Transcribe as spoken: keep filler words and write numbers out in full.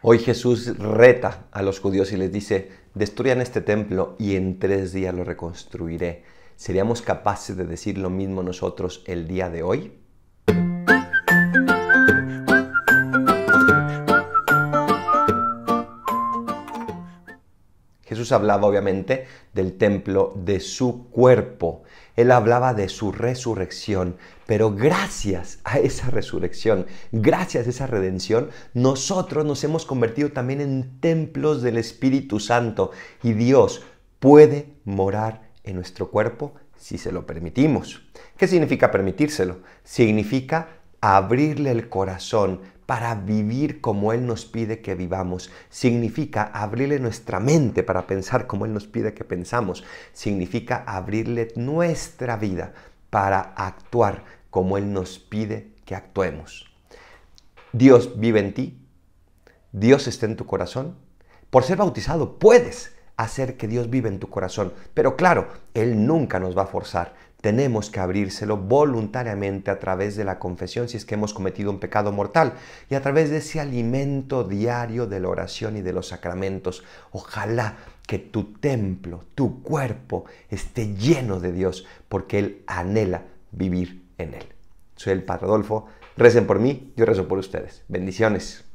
Hoy Jesús reta a los judíos y les dice, destruyan este templo y en tres días lo reconstruiré. ¿Seríamos capaces de decir lo mismo nosotros el día de hoy? Jesús hablaba obviamente del templo de su cuerpo. Él hablaba de su resurrección, pero gracias a esa resurrección, gracias a esa redención, nosotros nos hemos convertido también en templos del Espíritu Santo y Dios puede morar en nuestro cuerpo si se lo permitimos. ¿Qué significa permitírselo? Significa abrirle el corazón para vivir como Él nos pide que vivamos. Significa abrirle nuestra mente para pensar como Él nos pide que pensamos. Significa abrirle nuestra vida para actuar como Él nos pide que actuemos. Dios vive en ti. Dios está en tu corazón. Por ser bautizado puedes hacer que Dios viva en tu corazón. Pero claro, Él nunca nos va a forzar. Tenemos que abrírselo voluntariamente a través de la confesión si es que hemos cometido un pecado mortal y a través de ese alimento diario de la oración y de los sacramentos. Ojalá que tu templo, tu cuerpo esté lleno de Dios porque Él anhela vivir en Él. Soy el Padre Adolfo. Recen por mí, yo rezo por ustedes. Bendiciones.